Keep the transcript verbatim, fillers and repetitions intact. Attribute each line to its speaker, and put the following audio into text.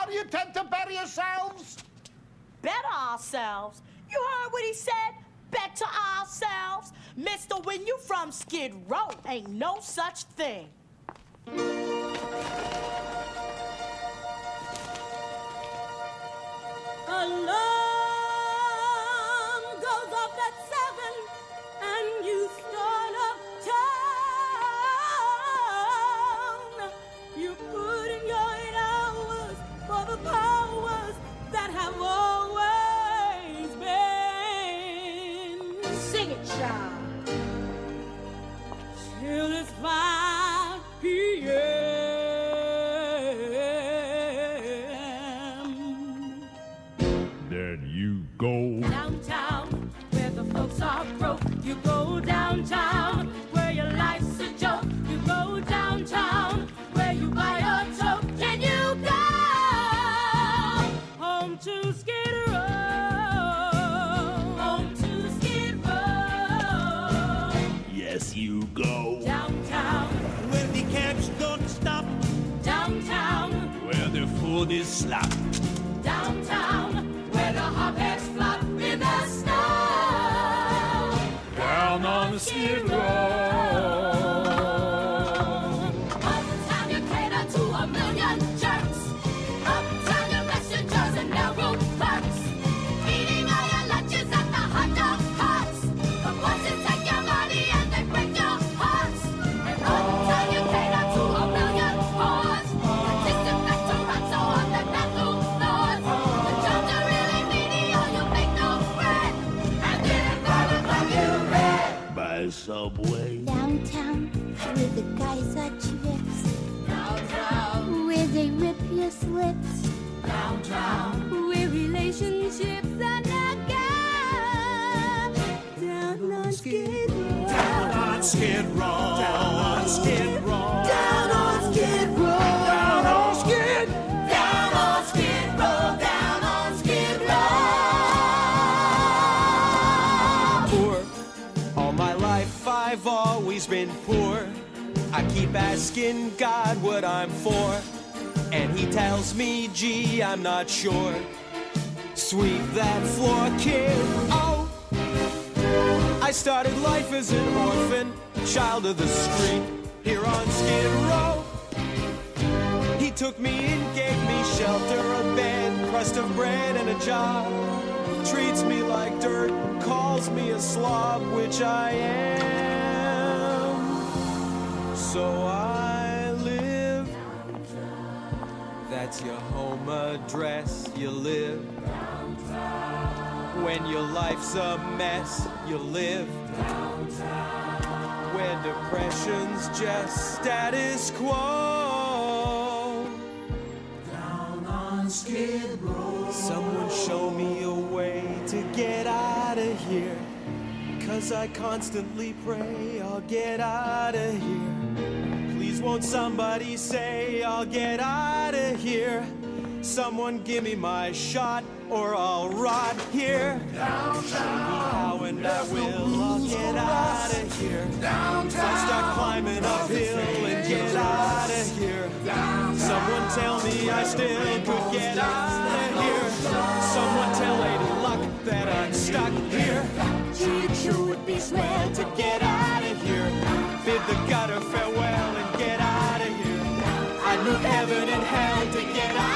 Speaker 1: How do you tend to better yourselves?
Speaker 2: Better ourselves? You heard what he said? Better ourselves? Mister, when you from Skid Row, ain't no such thing.
Speaker 3: Alarm goes off at seven, and you start uptown. You put in your eight hours for the powers that have always been.
Speaker 2: Sing it, child.
Speaker 3: Till it's five p m
Speaker 4: Then you go
Speaker 3: downtown, where the folks are broke. You go downtown, where your life's a joke. You go downtown, where you buy a toke. And you go home to Skid Row. Home to Skid Row.
Speaker 4: Yes, you go
Speaker 3: Downtown,
Speaker 5: Where the cabs don't stop.
Speaker 3: downtown,
Speaker 4: where the food is slop.
Speaker 3: downtown, where the hopheads flop in the snow.
Speaker 4: Down on Skid Row.
Speaker 3: Uptown you cater to a million jerks. Uptown your messengers and railroad clerks. Eating all your lunches at the hot dog carts. The bosses take your money and they break your hearts. And uptown you cater to a million whores. Disinfectorants on the bathroom floors. The jobs are really meaty or you make no bread. And then follow from you red.
Speaker 4: By subway.
Speaker 6: Downtown, where the guys are chips,
Speaker 3: Downtown,
Speaker 6: where they rip your slips,
Speaker 3: downtown,
Speaker 6: where relationships are not good. Down on Skid Row.
Speaker 5: Down on Skid Row. Down on Skid Row.
Speaker 6: Down on Skid Row.
Speaker 5: Down on Skid.
Speaker 3: down on Skid Row, down on Skid Row.
Speaker 7: Poor. All my life I've always been poor. I keep asking God what I'm for, and he tells me, gee, I'm not sure. Sweep that floor, kid. Oh, I started life as an orphan, child of the street, here on Skid Row. He took me in, gave me shelter, a bed, crust of bread, and a job. Treats me like dirt, calls me a slob, which I am. So I live. That's your home address, you live. When your life's a mess, you live. When depression's just status quo.
Speaker 5: Down on Skid Row.
Speaker 7: Someone show me a way to get out of here. Cause I constantly pray I'll get out of here. Please won't somebody say I'll get out of here. Someone give me my shot or I'll rot here.
Speaker 5: Downtown.
Speaker 7: How and I will, I'll get out of here.
Speaker 5: Downtown.
Speaker 7: I'll start climbing uphill and get out of here. Someone tell me I still could get out of here. Someone tell Lady Luck that I'm stuck here. Gee, it sure would be swell to get out of here. Bid the gutter farewell and get out of here. I'd move heaven and hell to get out